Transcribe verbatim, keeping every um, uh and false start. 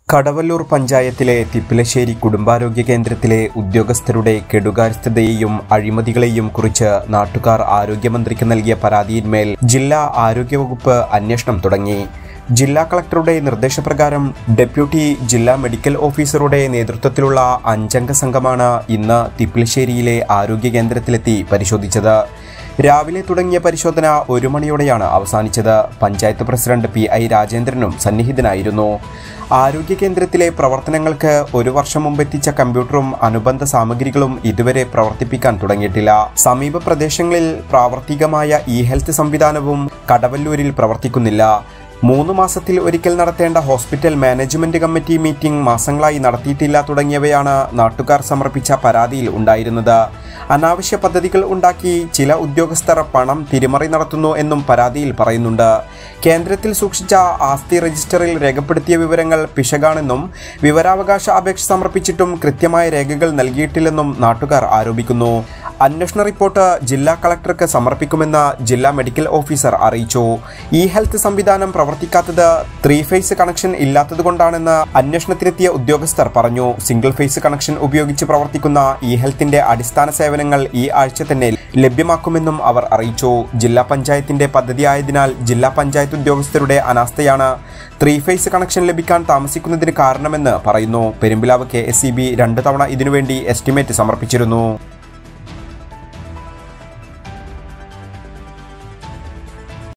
കടവല്ലൂർ പഞ്ചായത്തിലെ തിപ്പിലശ്ശേരി കുടുംബാരോഗ്യ കേന്ദ്രത്തിലെ ഉദ്യോഗസ്ഥരുടെ കെടുകാര്യസ്ഥതയെയും അഴിമതികളെയും കുറിച്ച് നാട്ടുകാർ ആരോഗ്യമന്ത്രിക്ക് നൽകിയ പരാതിയിന്മേൽ ജില്ലാ ആരോഗ്യവകുപ്പ് അന്വേഷണം തുടങ്ങി. ജില്ലാ കളക്ടറുടെ നിർദ്ദേശപ്രകാരം ഡെപ്യൂട്ടി ജില്ലാ മെഡിക്കൽ ഓഫീസറുടെ നേതൃത്വത്തിലുള്ള അഞ്ചംഗ സംഘമാണ് ഇന്ന് തിപ്പിലശ്ശേരിയിലെ ആരോഗ്യ കേന്ദ്രത്തിലെത്തി പരിശോധിച്ചത്. രാവിലെ തുടങ്ങിയ പരിശോധന ഒരു മണിയോടെയാണ് അവസാനിച്ചത്. പഞ്ചായത്ത് പ്രസിഡന്റ് പി ഐ രാജേന്ദ്രനും സന്നിഹിതനായിരുന്നു. ആരോഗ്യ കേന്ദ്രത്തിലെ പ്രവർത്തനങ്ങൾക്ക് ഒരു വർഷം മുമ്പെത്തിച്ച കമ്പ്യൂട്ടറും അനുബന്ധ സാമഗ്രികളും ഇതുവരെ പ്രവർത്തിപ്പിക്കാൻ തുടങ്ങിയിട്ടില്ല. സമീപ പ്രദേശങ്ങളിൽ പ്രാവർത്തികമായ ഇ ഹെൽത്ത് സംവിധാനവും കടവല്ലൂരിൽ പ്രവർത്തിക്കുന്നില്ല. മൂന്ന് മാസത്തിൽ ഒരിക്കൽ നടത്തേണ്ട ഹോസ്പിറ്റൽ മാനേജ്മെന്റ് കമ്മിറ്റി മീറ്റിംഗ് മാസങ്ങളായി നടത്തിയിട്ടില്ല തുടങ്ങിയവയാണ് നാട്ടുകാർ സമർപ്പിച്ച പരാതിയിൽ ഉണ്ടായിരുന്നത്. അനാവശ്യ പദ്ധതികൾ ഉണ്ടാക്കി ചില ഉദ്യോഗസ്ഥർ പണം തിരിമറി നടത്തുന്നു എന്നും പരാതിയിൽ പറയുന്നുണ്ട്. കേന്ദ്രത്തിൽ സൂക്ഷിച്ച ആസ്തി രജിസ്റ്ററിൽ രേഖപ്പെടുത്തിയ വിവരങ്ങൾ പിശകാണെന്നും വിവരാവകാശ അപേക്ഷ സമർപ്പിച്ചിട്ടും കൃത്യമായ രേഖകൾ നൽകിയിട്ടില്ലെന്നും നാട്ടുകാർ ആരോപിക്കുന്നു. അന്വേഷണ റിപ്പോർട്ട് ജില്ലാ കളക്ടർക്ക് സമർപ്പിക്കുമെന്ന് ജില്ലാ മെഡിക്കൽ ഓഫീസർ അറിയിച്ചു. ഇ ഹെൽത്ത് സംവിധാനം പ്രവർത്തിക്കാത്തത് ത്രീ ഫേസ് കണക്ഷൻ ഇല്ലാത്തതുകൊണ്ടാണെന്ന് അന്വേഷണത്തിലെത്തിയ ഉദ്യോഗസ്ഥർ പറഞ്ഞു. സിംഗിൾ ഫേസ് കണക്ഷൻ ഉപയോഗിച്ച് പ്രവർത്തിക്കുന്ന ഇ ഹെൽത്തിന്റെ അടിസ്ഥാന സേവനങ്ങൾ ഈ ആഴ്ച തന്നെ ലഭ്യമാക്കുമെന്നും അവർ അറിയിച്ചു. ജില്ലാ പഞ്ചായത്തിന്റെ പദ്ധതിയായതിനാൽ ജില്ലാ പഞ്ചായത്ത് ഉദ്യോഗസ്ഥരുടെ അനാസ്ഥയാണ് ത്രീ ഫേസ് കണക്ഷൻ ലഭിക്കാൻ താമസിക്കുന്നതിന് കാരണമെന്ന് പറയുന്നു. Perumpilavu K S E B രണ്ട് തവണ ഇതിനുവേണ്ടി എസ്റ്റിമേറ്റ് സമർപ്പിച്ചിരുന്നു.